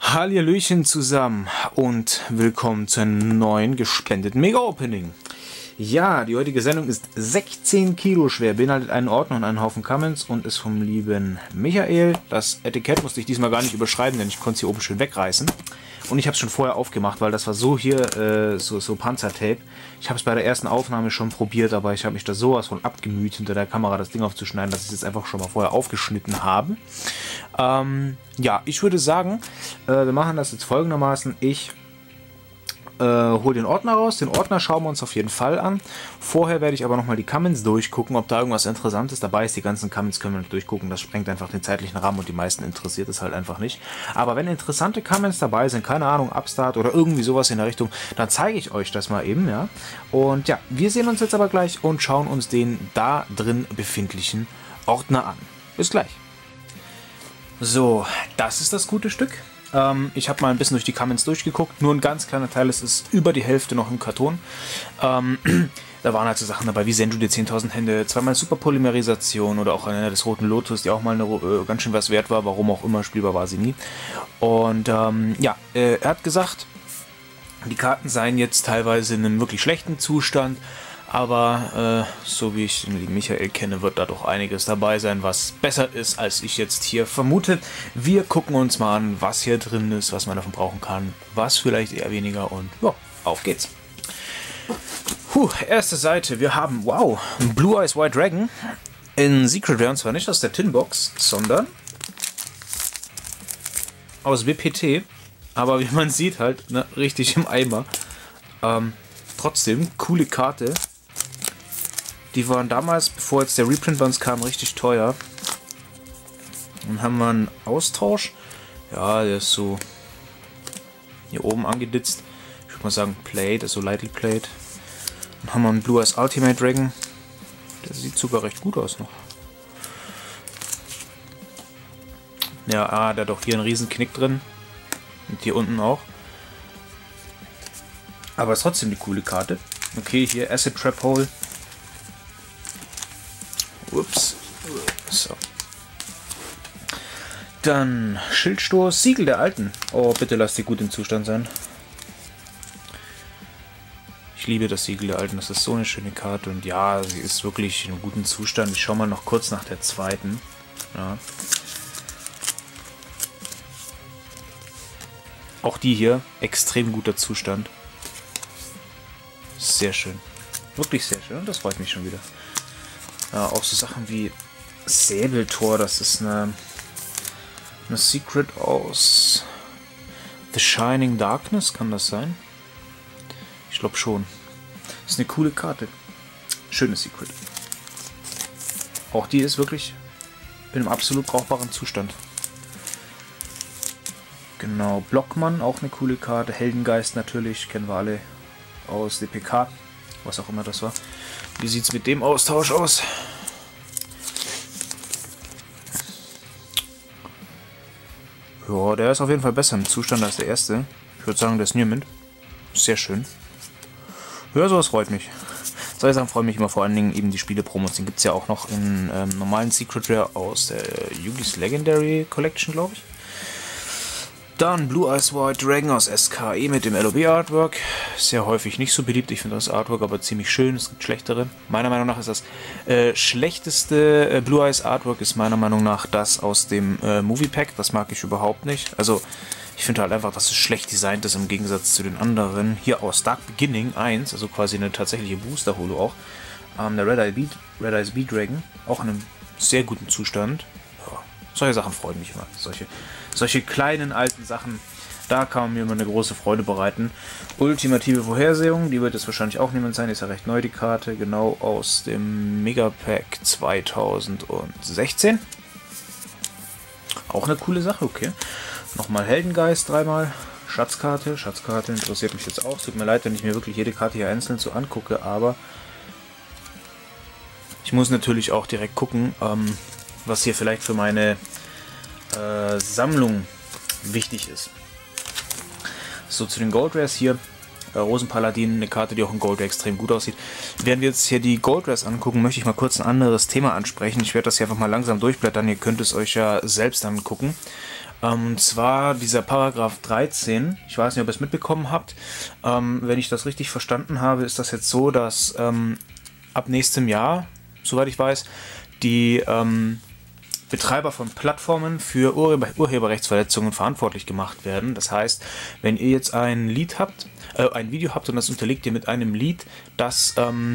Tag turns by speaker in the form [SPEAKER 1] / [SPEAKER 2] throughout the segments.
[SPEAKER 1] Hallihallöchen zusammen und willkommen zu einem neuen gespendeten Mega-Opening. Ja, die heutige Sendung ist 16 Kilo schwer, beinhaltet einen Ordner und einen Haufen Comments und ist vom lieben Michael. Das Etikett musste ich diesmal gar nicht überschreiben, denn ich konnte es hier oben schön wegreißen. Und ich habe es schon vorher aufgemacht, weil das war so hier, so Panzertape. Ich habe es bei der ersten Aufnahme schon probiert, aber ich habe mich da sowas von abgemüht, hinter der Kamera das Ding aufzuschneiden, dass ich es jetzt einfach schon mal vorher aufgeschnitten habe. Ja, ich würde sagen, wir machen das jetzt folgendermaßen. Ich hole den Ordner raus. Den Ordner schauen wir uns auf jeden Fall an. Vorher werde ich aber nochmal die Comments durchgucken, ob da irgendwas Interessantes dabei ist. Die ganzen Comments können wir nicht durchgucken. Das sprengt einfach den zeitlichen Rahmen und die meisten interessiert es halt einfach nicht. Aber wenn interessante Comments dabei sind, keine Ahnung, Upstart oder irgendwie sowas in der Richtung, dann zeige ich euch das mal eben, ja. Und ja, wir sehen uns jetzt aber gleich und schauen uns den da drin befindlichen Ordner an. Bis gleich. So, das ist das gute Stück. Ich habe mal ein bisschen durch die Comments durchgeguckt. Nur ein ganz kleiner Teil, es ist über die Hälfte noch im Karton. Da waren halt so Sachen dabei wie Senju die 10.000 Hände, zweimal Superpolymerisation oder auch eine des Roten Lotus, die auch mal ganz schön was wert war, warum auch immer, spielbar war sie nie. Und ja, er hat gesagt, die Karten seien jetzt teilweise in einem wirklich schlechten Zustand. Aber so wie ich den lieben Michael kenne, wird da doch einiges dabei sein, was besser ist, als ich jetzt hier vermute. Wir gucken uns mal an, was hier drin ist, was man davon brauchen kann, was vielleicht eher weniger und ja, auf geht's. Erste Seite. Wir haben, wow, ein Blue Eyes White Dragon in Secret Rare, und zwar nicht aus der Tinbox, sondern aus WPT. Aber wie man sieht halt, ne, richtig im Eimer. Trotzdem, coole Karte. Die waren damals, bevor jetzt der Reprint bei uns kam, richtig teuer. Dann haben wir einen Austausch. Ja, der ist so hier oben angeditzt. Ich würde mal sagen Plate, also Lightly Plate. Dann haben wir einen Blue Eyes Ultimate Dragon. Der sieht sogar recht gut aus noch. Ja, der hat doch hier einen riesen Knick drin. Und hier unten auch. Aber ist trotzdem die coole Karte. Okay, hier Acid Trap Hole. Ups. So. Dann Schildstoß, Siegel der Alten. Oh, bitte lasst die gut im Zustand sein. Ich liebe das Siegel der Alten. Das ist so eine schöne Karte. Und ja, sie ist wirklich in einem guten Zustand. Ich schaue mal noch kurz nach der zweiten. Ja. Auch die hier, extrem guter Zustand. Sehr schön. Wirklich sehr schön. Und das freut mich schon wieder. Ja, auch so Sachen wie Säbeltor. Das ist eine Secret aus The Shining Darkness. Kann das sein? Ich glaube schon. Das ist eine coole Karte. Schönes Secret. Auch die ist wirklich in einem absolut brauchbaren Zustand. Genau. Blockmann, auch eine coole Karte. Heldengeist natürlich. Kennen wir alle aus DPK, was auch immer das war. Wie sieht es mit dem Austausch aus? Ja, der ist auf jeden Fall besser im Zustand als der erste. Ich würde sagen, der ist Niermint. Sehr schön. Ja, sowas freut mich. Soll ich sagen, freuen mich immer vor allen Dingen eben die Spiele-Promos. Den gibt es ja auch noch in normalen Secret Rare aus der Yugi's Legendary Collection, glaube ich. Dann Blue Eyes White Dragon aus SKE mit dem LOB Artwork. Sehr häufig nicht so beliebt. Ich finde das Artwork aber ziemlich schön. Es gibt schlechtere. Meiner Meinung nach ist das schlechteste Blue Eyes Artwork ist meiner Meinung nach das aus dem Movie Pack. Das mag ich überhaupt nicht. Also ich finde halt einfach, dass es schlecht designt ist im Gegensatz zu den anderen. Hier aus Dark Beginning 1, also quasi eine tatsächliche Booster-Holo auch. Der Red Eyes Beat Dragon, auch in einem sehr guten Zustand. Ja, solche Sachen freuen mich immer. Solche kleinen alten Sachen, da kann man mir immer eine große Freude bereiten. Ultimative Vorhersehung, die wird jetzt wahrscheinlich auch niemand sein, ist ja recht neu die Karte, genau aus dem Megapack 2016. Auch eine coole Sache, okay. Nochmal Heldengeist dreimal, Schatzkarte interessiert mich jetzt auch. Tut mir leid, wenn ich mir wirklich jede Karte hier einzeln so angucke, aber ich muss natürlich auch direkt gucken, was hier vielleicht für meine Sammlung wichtig ist. So, zu den Gold Rares hier. Rosenpaladin, eine Karte, die auch in Gold Rare extrem gut aussieht. Während wir jetzt hier die Gold Rares angucken, möchte ich mal kurz ein anderes Thema ansprechen. Ich werde das hier einfach mal langsam durchblättern. Ihr könnt es euch ja selbst angucken. Und zwar dieser Paragraph 13. Ich weiß nicht, ob ihr es mitbekommen habt. Wenn ich das richtig verstanden habe, ist das jetzt so, dass ab nächstem Jahr, soweit ich weiß, die Betreiber von Plattformen für Urheberrechtsverletzungen verantwortlich gemacht werden. Das heißt, wenn ihr jetzt ein Lied habt, ein Video habt und das unterlegt ihr mit einem Lied, das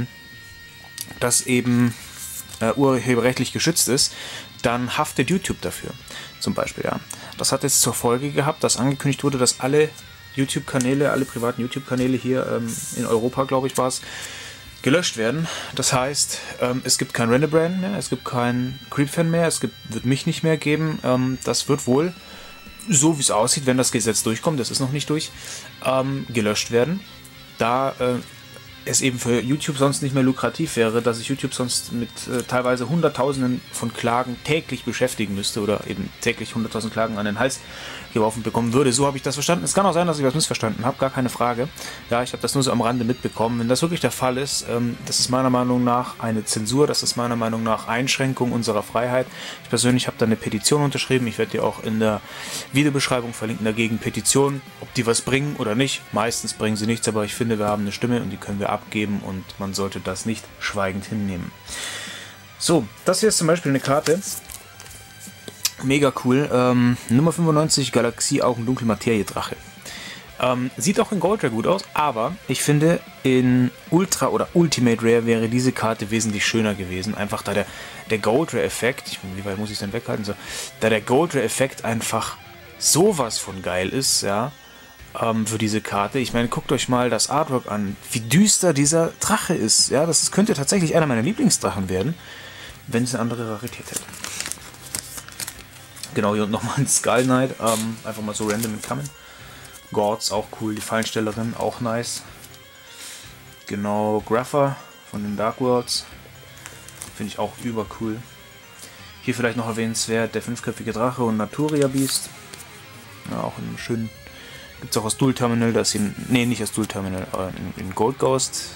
[SPEAKER 1] eben urheberrechtlich geschützt ist, dann haftet YouTube dafür. Zum Beispiel, ja. Das hat jetzt zur Folge gehabt, dass angekündigt wurde, dass alle YouTube-Kanäle, alle privaten YouTube-Kanäle hier in Europa, glaube ich, war es, gelöscht werden. Das heißt, es gibt kein Renderbrand mehr, es gibt keinen Creepfan mehr, wird mich nicht mehr geben. Das wird wohl, so wie es aussieht, wenn das Gesetz durchkommt, das ist noch nicht durch, gelöscht werden. Da es eben für YouTube sonst nicht mehr lukrativ wäre, dass sich YouTube sonst mit teilweise Hunderttausenden von Klagen täglich beschäftigen müsste oder eben täglich 100.000 Klagen an den Hals geworfen bekommen würde. So habe ich das verstanden. Es kann auch sein, dass ich was missverstanden habe, gar keine Frage. Ja, ich habe das nur so am Rande mitbekommen. Wenn das wirklich der Fall ist, das ist meiner Meinung nach eine Zensur, das ist meiner Meinung nach Einschränkung unserer Freiheit. Ich persönlich habe da eine Petition unterschrieben. Ich werde die auch in der Videobeschreibung verlinken, dagegen Petitionen, ob die was bringen oder nicht. Meistens bringen sie nichts, aber ich finde, wir haben eine Stimme und die können wir abgeben und man sollte das nicht schweigend hinnehmen. So, das hier ist zum Beispiel eine Karte. Mega cool. Nummer 95, Galaxie Augen Dunkel Materie Drache. Sieht auch in Gold Rare gut aus, aber ich finde, in Ultra oder Ultimate Rare wäre diese Karte wesentlich schöner gewesen. Einfach da der Gold Rare Effekt, wie weit muss ich es denn weghalten? So, da der Gold Rare Effekt einfach sowas von geil ist, ja, für diese Karte. Ich meine, guckt euch mal das Artwork an, wie düster dieser Drache ist. Ja, das könnte tatsächlich einer meiner Lieblingsdrachen werden, wenn es eine andere Rarität hätte. Genau, hier unten nochmal ein Skull Knight, einfach mal so random in Kamen. Gods, auch cool, die Fallenstellerin, auch nice. Genau, Grapher von den Dark Worlds, finde ich auch übercool. Hier vielleicht noch erwähnenswert, der 5-köpfige Drache und Naturia Beast. Ja, auch in einem schönen, gibt es auch aus Dual Terminal, das in, nee, nicht aus Dual Terminal, in Gold Ghost.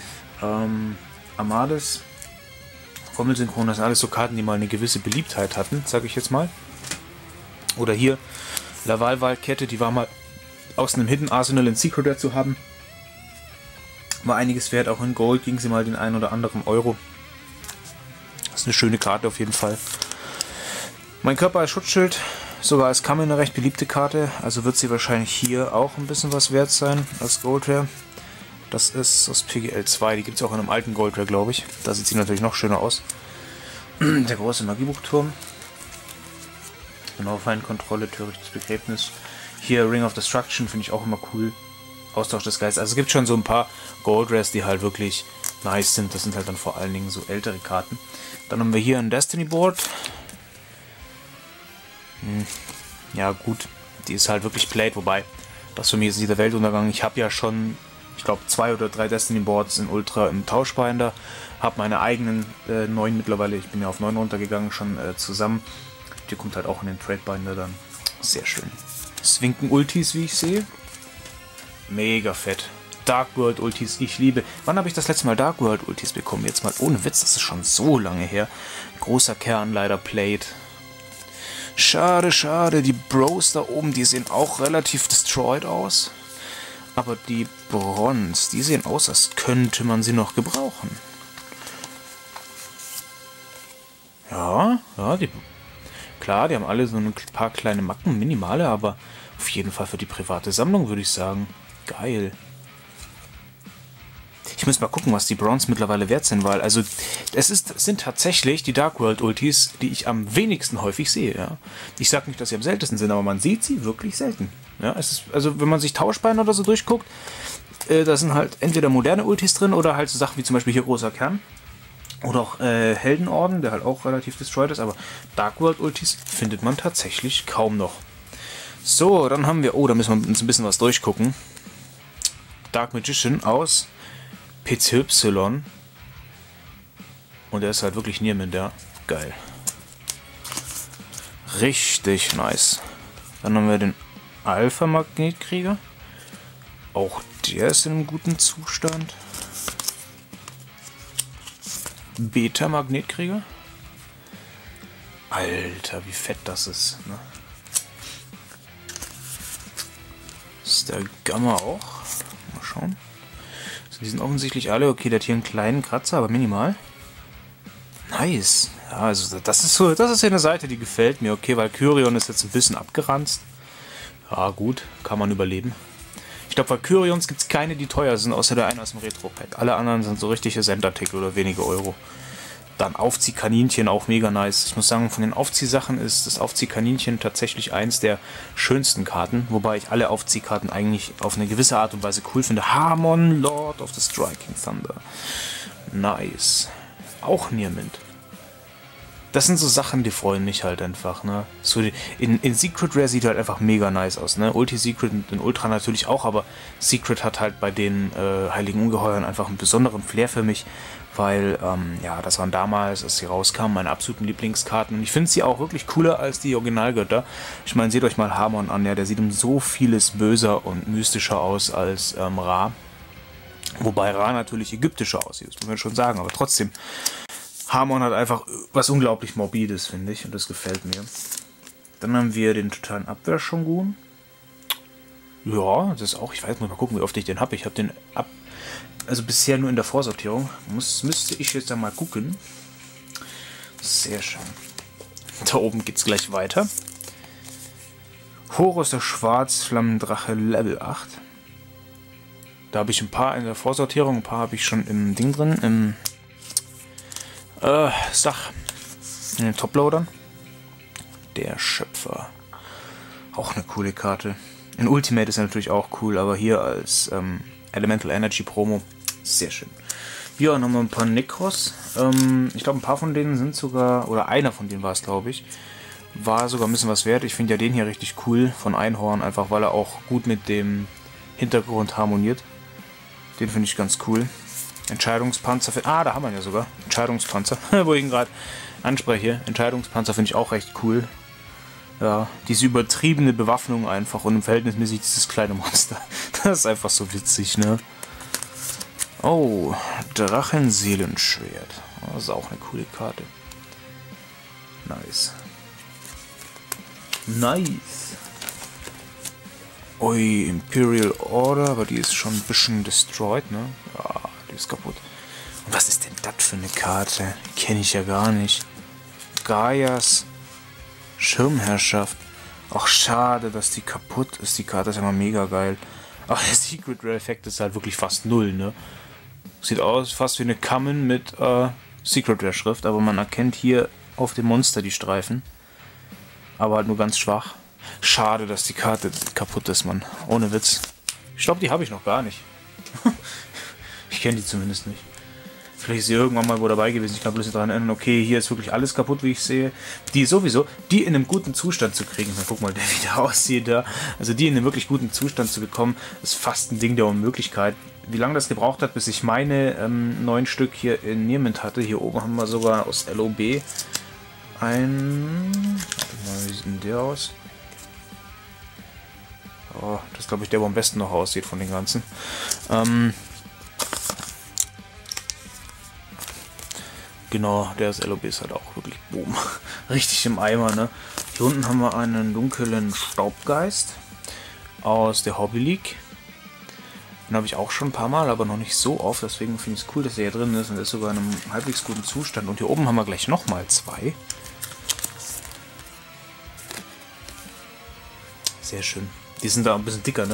[SPEAKER 1] Amades, Formelsynchron, das sind alles so Karten, die mal eine gewisse Beliebtheit hatten, sage ich jetzt mal. Oder hier, Laval-Waldkette, die war mal aus einem Hidden Arsenal in Secret Rare zu haben. War einiges wert, auch in Gold ging sie mal den einen oder anderen Euro. Das ist eine schöne Karte auf jeden Fall. Mein Körper als Schutzschild, sogar als Kamen eine recht beliebte Karte, also wird sie wahrscheinlich hier auch ein bisschen was wert sein als Gold Rare. Das ist aus PGL 2, die gibt es auch in einem alten Gold Rare, glaube ich. Da sieht sie natürlich noch schöner aus. Der große Magiebuchturm. Genau, Feindkontrolle, törichtes Begräbnis. Hier Ring of Destruction finde ich auch immer cool. Austausch des Geistes. Also es gibt schon so ein paar Gold Rares, die halt wirklich nice sind. Das sind halt dann vor allen Dingen so ältere Karten. Dann haben wir hier ein Destiny Board. Ja gut, die ist halt wirklich played, wobei das für mich ist nicht der Weltuntergang. Ich habe ja schon, ich glaube, 2 oder 3 Destiny Boards in Ultra im Tauschbinder. Habe meine eigenen 9 mittlerweile, ich bin ja auf 9 runtergegangen, schon zusammen. Die kommt halt auch in den Trade Binder dann. Sehr schön. Swinken Ultis, wie ich sehe. Mega fett. Dark World Ultis, ich liebe. Wann habe ich das letzte Mal Dark World Ultis bekommen? Jetzt mal ohne Witz, das ist schon so lange her. Großer Kern, leider played. Schade, schade. Die Bros da oben, die sehen auch relativ destroyed aus. Aber die Bronze, die sehen aus, als könnte man sie noch gebrauchen. Ja, die... Klar, die haben alle so ein paar kleine Macken, minimale, aber auf jeden Fall für die private Sammlung würde ich sagen, geil. Ich muss mal gucken, was die Bronze mittlerweile wert sind, weil also es sind tatsächlich die Dark World Ultis, die ich am wenigsten häufig sehe. Ja? Ich sage nicht, dass sie am seltensten sind, aber man sieht sie wirklich selten. Ja? Es ist, also wenn man sich Tauschbeine oder so durchguckt, da sind halt entweder moderne Ultis drin oder halt so Sachen wie zum Beispiel hier großer Kern. Oder auch Heldenorden, der halt auch relativ destroyed ist, aber Dark World Ultis findet man tatsächlich kaum noch. So, dann haben wir, oh, da müssen wir uns ein bisschen was durchgucken. Dark Magician aus PCY. Und der ist halt wirklich Nierman, der. Geil. Richtig nice. Dann haben wir den Alpha Magnetkrieger. Auch der ist in einem guten Zustand. Beta Magnetkrieger. Alter, wie fett das ist. Ne? der Gamma auch. Mal schauen. Also die sind offensichtlich alle. Okay, der hat hier einen kleinen Kratzer, aber minimal. Nice. Ja, also das ist so, das ist ja eine Seite, die gefällt mir. Okay, Valkyrion ist jetzt ein bisschen abgeranzt. Ja, gut, kann man überleben. Ich glaube, Valkyrions gibt es keine, die teuer sind, außer der eine aus dem Retro-Pack. Alle anderen sind so richtige Centartikel oder wenige Euro. Dann Aufziehkaninchen, auch mega nice. Ich muss sagen, von den Aufziehsachen ist das Aufziehkaninchen tatsächlich eins der schönsten Karten. Wobei ich alle Aufziehkarten eigentlich auf eine gewisse Art und Weise cool finde. Harmon, Lord of the Striking Thunder. Nice. Auch Niermint. Das sind so Sachen, die freuen mich halt einfach, ne? So in Secret Rare sieht halt einfach mega nice aus, ne? Ulti-Secret und in Ultra natürlich auch, aber Secret hat halt bei den Heiligen Ungeheuern einfach einen besonderen Flair für mich, weil, ja, das waren damals, als sie rauskamen, meine absoluten Lieblingskarten. Und ich finde sie auch wirklich cooler als die Originalgötter. Ich meine, seht euch mal Harmon an, ja, der sieht um so vieles böser und mystischer aus als Ra. Wobei Ra natürlich ägyptischer aussieht, das muss man schon sagen, aber trotzdem. Harmon hat einfach was unglaublich Morbides, finde ich, und das gefällt mir. Dann haben wir den totalen Abwehr-Shogun. Ja, das ist auch, ich weiß, muss mal gucken, wie oft ich den habe. Ich habe den also bisher nur in der Vorsortierung. Müsste ich jetzt einmal gucken. Sehr schön. Da oben geht es gleich weiter. Horus der Schwarzflammendrache Level 8. Da habe ich ein paar in der Vorsortierung, ein paar habe ich schon im Ding drin, im Sach. In den Toploadern. Der Schöpfer. Auch eine coole Karte. In Ultimate ist er natürlich auch cool, aber hier als Elemental Energy Promo sehr schön. Ja, dann haben wir ein paar Necros. Ich glaube, ein paar von denen sind sogar, oder einer von denen war es, glaube ich, war sogar ein bisschen was wert. Ich finde ja den hier richtig cool von Einhorn, einfach weil er auch gut mit dem Hintergrund harmoniert. Den finde ich ganz cool. Entscheidungspanzer, da haben wir ihn ja sogar. Entscheidungspanzer, wo ich ihn gerade anspreche. Entscheidungspanzer finde ich auch recht cool. Ja, diese übertriebene Bewaffnung einfach und im Verhältnismäßig dieses kleine Monster. Das ist einfach so witzig, ne? Oh, Drachenseelenschwert. Das ist auch eine coole Karte. Nice. Nice. Ui, Imperial Order, aber die ist schon ein bisschen destroyed, ne? Ja, die ist kaputt. Und was ist denn das für eine Karte? Kenne ich ja gar nicht. Gaias Schirmherrschaft. Ach, schade, dass die kaputt ist. Die Karte ist ja mal mega geil. Aber der Secret Rare Effekt ist halt wirklich fast null, ne? Sieht aus fast wie eine Common mit Secret Rare Schrift, aber man erkennt hier auf dem Monster die Streifen. Aber halt nur ganz schwach. Schade, dass die Karte kaputt ist, Mann. Ohne Witz. Ich glaube, die habe ich noch gar nicht. Ich kenne die zumindest nicht. Vielleicht ist sie irgendwann mal wo dabei gewesen. Ich kann bloß daran erinnern, okay, hier ist wirklich alles kaputt, wie ich sehe. Die sowieso, die in einem guten Zustand zu kriegen. Na, guck mal, der wieder aussieht da. Also die in einem wirklich guten Zustand zu bekommen, ist fast ein Ding der Unmöglichkeit. Wie lange das gebraucht hat, bis ich meine 9 Stück hier in Niermint hatte. Hier oben haben wir sogar aus LOB ein... Warte mal, wie sieht denn der aus? Oh, das ist, glaube ich, der, wo am besten noch aussieht von den ganzen. Genau, der ist LOB ist halt auch wirklich boom. Richtig im Eimer, ne? Hier unten haben wir einen dunklen Staubgeist aus der Hobby League. Den habe ich auch schon ein paar Mal, aber noch nicht so oft. Deswegen finde ich es cool, dass er hier drin ist und er ist sogar in einem halbwegs guten Zustand. Und hier oben haben wir gleich nochmal 2. Sehr schön. Die sind da ein bisschen dicker, ne?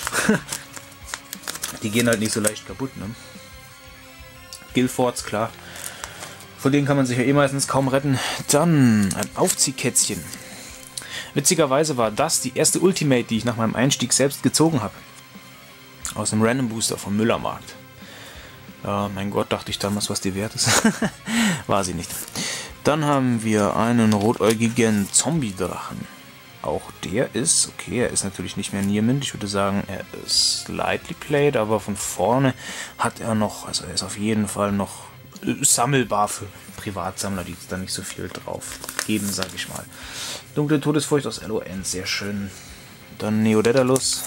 [SPEAKER 1] Die gehen halt nicht so leicht kaputt, ne? Guildforts, klar. Von denen kann man sich ja eh meistens kaum retten. Dann ein Aufziehkätzchen. Witzigerweise war das die erste Ultimate, die ich nach meinem Einstieg selbst gezogen habe. Aus dem Random Booster vom Müllermarkt. Ja, mein Gott, dachte ich damals, was die wert ist. War sie nicht. Dann haben wir einen rotäugigen Zombie-Drachen. Auch der ist, okay, er ist natürlich nicht mehr Niermint. Ich würde sagen, er ist lightly played, aber von vorne hat er noch, also er ist auf jeden Fall noch sammelbar für Privatsammler, die da nicht so viel drauf geben, sage ich mal. Dunkle Todesfurcht aus LON, sehr schön. Dann Neodedalus.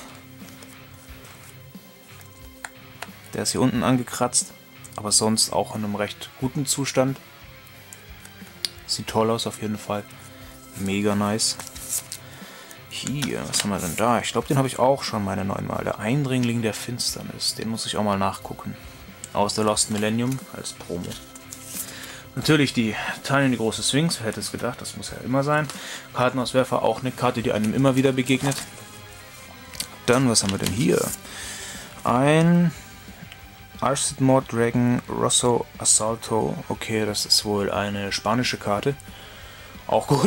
[SPEAKER 1] Der ist hier unten angekratzt, aber sonst auch in einem recht guten Zustand. Sieht toll aus auf jeden Fall. Mega nice. Hier, was haben wir denn da? Ich glaube, den habe ich auch schon meine 9 Mal. Der Eindringling der Finsternis. Den muss ich auch mal nachgucken. Aus der Lost Millennium als Promo. Natürlich die Tiny, die große Sphinx. Wer hätte es gedacht? Das muss ja immer sein. Kartenauswerfer, auch eine Karte, die einem immer wieder begegnet. Dann, was haben wir denn hier? Ein Arcid Mod Dragon Rosso Assalto. Okay, das ist wohl eine spanische Karte. Auch gut.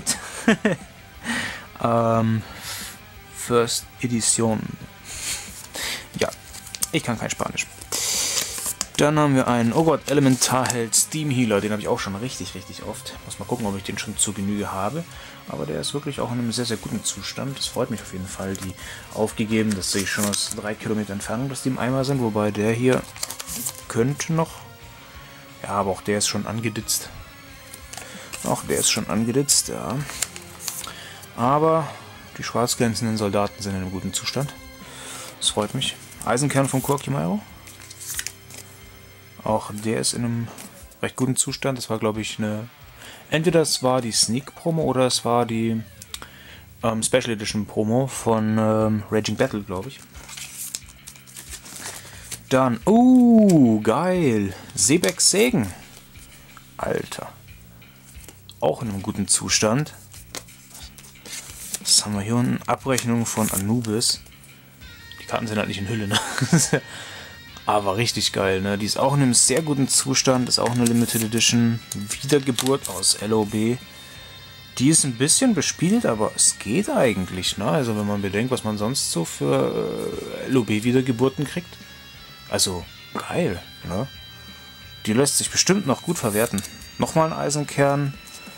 [SPEAKER 1] First Edition. Ja, ich kann kein Spanisch. Dann haben wir einen, oh Gott, Elementarheld Steam Healer. Den habe ich auch schon richtig oft. Muss mal gucken, ob ich den schon zur Genüge habe. Aber der ist wirklich auch in einem sehr guten Zustand. Das freut mich auf jeden Fall. Die aufgegeben, das sehe ich schon aus 3 Kilometer Entfernung, dass die im Eimer sind. Wobei der hier könnte noch... Ja, aber auch der ist schon angeditzt. Auch der ist schon angeditzt, ja. Aber die schwarz glänzenden Soldaten sind in einem guten Zustand. Das freut mich. Eisenkern von Korkimairo. Auch der ist in einem recht guten Zustand. Das war, glaube ich, eine... Entweder es war die Sneak-Promo oder es war die Special Edition Promo von Raging Battle, glaube ich. Dann, geil. Sebeks Segen. Alter. Auch in einem guten Zustand. Was haben wir hier unten? Abrechnung von Anubis. Die Karten sind halt nicht in Hülle, ne? Aber richtig geil, ne? Die ist auch in einem sehr guten Zustand. Ist auch eine Limited Edition. Wiedergeburt aus LOB. Die ist ein bisschen bespielt, aber es geht eigentlich, ne? Also wenn man bedenkt, was man sonst so für LOB-Wiedergeburten kriegt. Also, geil, ne? Die lässt sich bestimmt noch gut verwerten. Nochmal ein Eisenkern.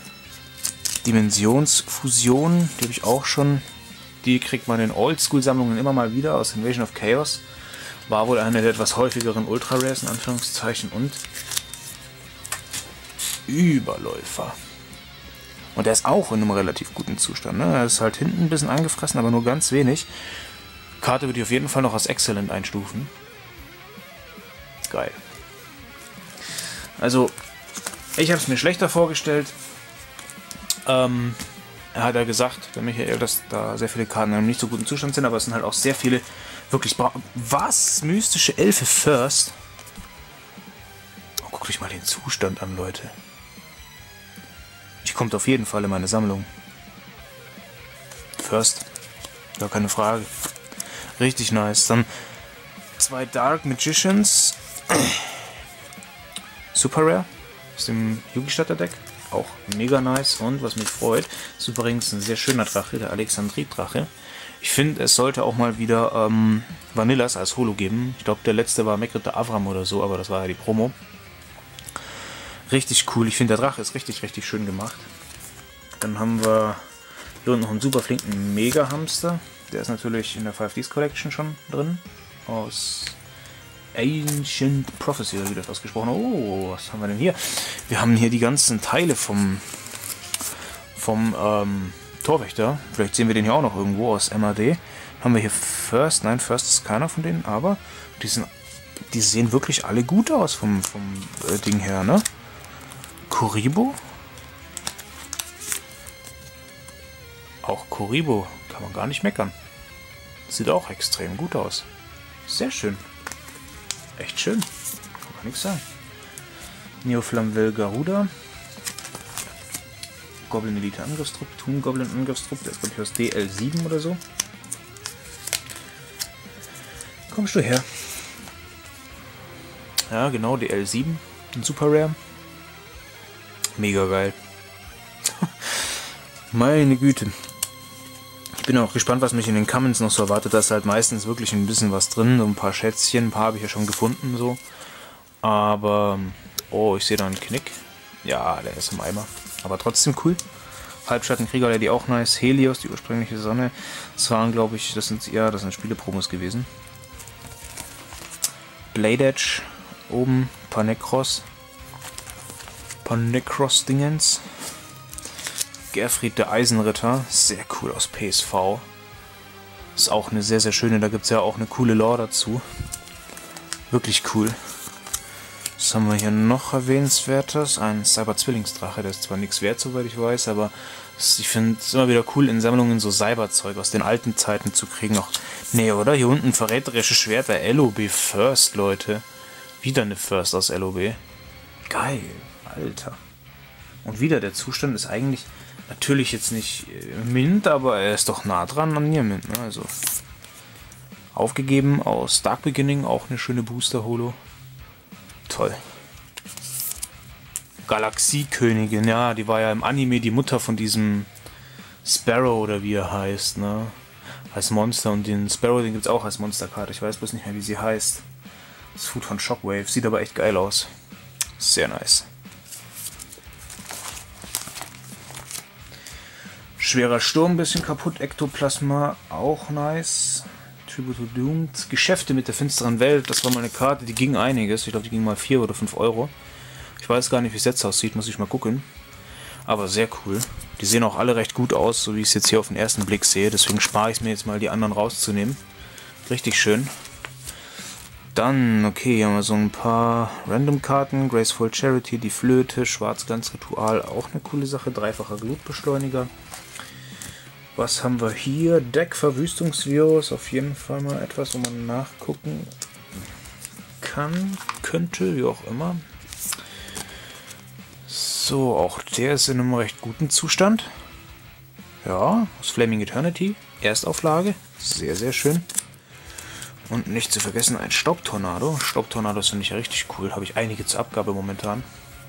[SPEAKER 1] Dimensionsfusion, die habe ich auch schon. Die kriegt man in Oldschool-Sammlungen immer mal wieder aus Invasion of Chaos. War wohl eine der etwas häufigeren Ultra-Rares, in Anführungszeichen. Und Überläufer. Und der ist auch in einem relativ guten Zustand. Ne? Er ist halt hinten ein bisschen angefressen, aber nur ganz wenig. Karte würde ich auf jeden Fall noch als Excellent einstufen. Geil. Also, ich habe es mir schlechter vorgestellt. Er hat ja gesagt, der Michael, dass da sehr viele Karten in einem nicht so guten Zustand sind, aber es sind halt auch sehr viele wirklich... Was? Mystische Elfe First? Oh, guckt euch mal den Zustand an, Leute. Die kommt auf jeden Fall in meine Sammlung. First. Gar keine Frage. Richtig nice. Dann 2 Dark Magicians. Super Rare. Aus dem Yugi-Starter-Deck. Auch mega nice. Und was mich freut, ist übrigens ein sehr schöner Drache, der Alexandrit-Drache. Ich finde, es sollte auch mal wieder Vanillas als Holo geben. Ich glaube, der letzte war Mekrit Avram oder so, aber das war ja die Promo. Richtig cool. Ich finde, der Drache ist richtig schön gemacht. Dann haben wir hier unten noch einen super flinken Mega-Hamster. Der ist natürlich in der 5Ds Collection schon drin. Aus Ancient Prophecy, oder wie das ausgesprochen ist. Oh, was haben wir denn hier? Wir haben hier die ganzen Teile vom Torwächter. Vielleicht sehen wir den hier auch noch irgendwo aus MAD. Haben wir hier First. Nein, First ist keiner von denen, aber die sehen wirklich alle gut aus vom Ding her, ne? Kuribo? Auch Kuribo. Kann man gar nicht meckern. Sieht auch extrem gut aus. Sehr schön. Echt schön. Kann man nichts sagen. Neoflamvel Garuda. Goblin Elite Angriffstrupp. Toon Goblin Angriffstrupp. Der ist, glaube ich, aus DL7 oder so. Kommst du her? Ja, genau, DL7. Ein Super Rare. Mega geil. Meine Güte. Ich bin auch gespannt, was mich in den Commons noch so erwartet. Da ist halt meistens wirklich ein bisschen was drin. So ein paar Schätzchen. Ein paar habe ich ja schon gefunden. So. Aber... Oh, ich sehe da einen Knick. Ja, der ist im Eimer. Aber trotzdem cool. Halbschattenkrieger, die auch nice. Helios, die ursprüngliche Sonne. Das waren, glaube ich, das sind Spielepromos gewesen. Blade Edge. Oben. Panekros. Panekros-Dingens. Gerfried der Eisenritter. Sehr cool aus PSV. Ist auch eine sehr schöne. Da gibt es ja auch eine coole Lore dazu. Wirklich cool. Was haben wir hier noch erwähnenswertes? Ein Cyber-Zwillingsdrache, der ist zwar nichts wert, soweit ich weiß, aber ich finde es immer wieder cool, in Sammlungen so Cyberzeug aus den alten Zeiten zu kriegen. Auch, nee, oder? Hier unten verräterische Schwerter, LOB First, Leute. Wieder eine First aus LOB. Geil, Alter. Und wieder, der Zustand ist eigentlich natürlich jetzt nicht Mint, aber er ist doch nah dran an mir Mint, ne? Also aufgegeben aus Dark Beginning, auch eine schöne Booster-Holo. Toll. Galaxiekönigin, ja, die war ja im Anime die Mutter von diesem Sparrow oder wie er heißt, ne? Als Monster, und den Sparrow, den gibt es auch als Monsterkarte. Ich weiß bloß nicht mehr, wie sie heißt. Das Food von Shockwave, sieht aber echt geil aus. Sehr nice. Schwerer Sturm, bisschen kaputt. Ektoplasma, auch nice. Tribute to Doomed. Geschäfte mit der finsteren Welt, das war mal eine Karte, die ging einiges. Ich glaube, die ging mal 4 oder 5 Euro. Ich weiß gar nicht, wie es jetzt aussieht, muss ich mal gucken. Aber sehr cool. Die sehen auch alle recht gut aus, so wie ich es jetzt hier auf den ersten Blick sehe. Deswegen spare ich es mir jetzt mal, die anderen rauszunehmen. Richtig schön. Dann, okay, hier haben wir so ein paar Random-Karten. Graceful Charity, die Flöte, Schwarzglanzritual, auch eine coole Sache. Dreifacher Glutbeschleuniger. Was haben wir hier? Deck-Verwüstungsvirus, auf jeden Fall mal etwas, wo man nachgucken kann, könnte, wie auch immer. So, auch der ist in einem recht guten Zustand. Ja, aus Flaming Eternity, Erstauflage, sehr, sehr schön. Und nicht zu vergessen ein Staubtornado. Staubtornados finde ich ja richtig cool, habe ich einige zur Abgabe momentan.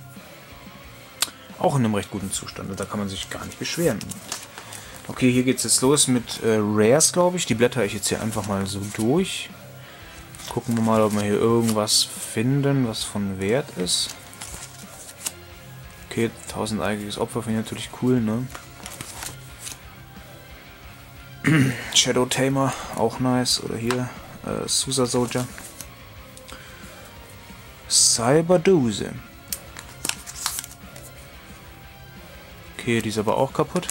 [SPEAKER 1] Auch in einem recht guten Zustand, und da kann man sich gar nicht beschweren. Okay, hier geht es jetzt los mit Rares, glaube ich. Die blätter ich jetzt hier einfach mal so durch. Gucken wir mal, ob wir hier irgendwas finden, was von Wert ist. Okay, 1000-eigiges Opfer finde ich natürlich cool, ne? Shadow Tamer, auch nice. Oder hier, Susa Soldier. Cyberdose. Okay, die ist aber auch kaputt.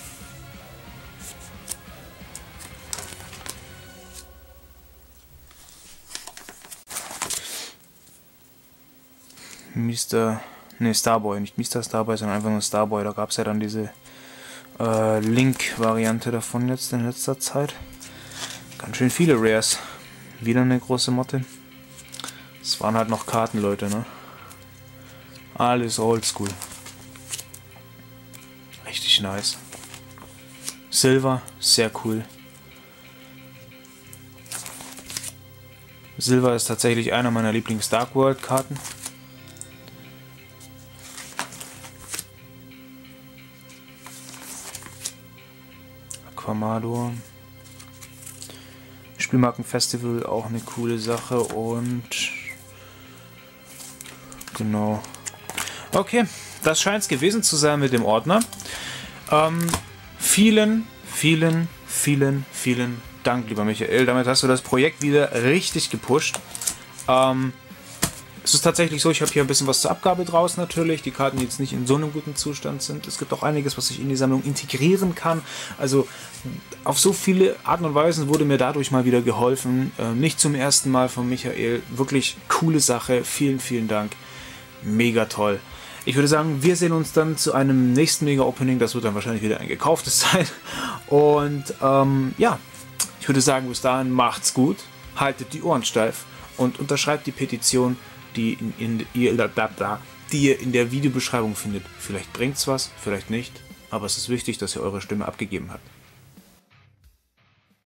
[SPEAKER 1] Starboy, nicht Mr. Starboy, sondern einfach nur Starboy. Da gab es ja dann diese Link-Variante davon jetzt in letzter Zeit. Ganz schön viele Rares. Wieder eine große Motte. Es waren halt noch Karten, Leute, ne? Alles oldschool. Richtig nice. Silver, sehr cool. Silver ist tatsächlich einer meiner Lieblings-Dark World-Karten. Aquamador. Spielmarkenfestival, auch eine coole Sache, und genau. Okay, das scheint es gewesen zu sein mit dem Ordner. Vielen Dank, lieber Michael. Damit hast du das Projekt wieder richtig gepusht. Es ist tatsächlich so, ich habe hier ein bisschen was zur Abgabe draus natürlich. Die Karten, die jetzt nicht in so einem guten Zustand sind. Es gibt auch einiges, was ich in die Sammlung integrieren kann. Also auf so viele Arten und Weisen wurde mir dadurch mal wieder geholfen. Nicht zum ersten Mal von Michael. Wirklich coole Sache. Vielen Dank. Mega toll. Ich würde sagen, wir sehen uns dann zu einem nächsten Mega-Opening. Das wird dann wahrscheinlich wieder ein gekauftes sein. Und ja, ich würde sagen, bis dahin macht's gut. Haltet die Ohren steif und unterschreibt die Petition, die ihr in der Videobeschreibung findet. Vielleicht bringt's was, vielleicht nicht, aber es ist wichtig, dass ihr eure Stimme abgegeben habt.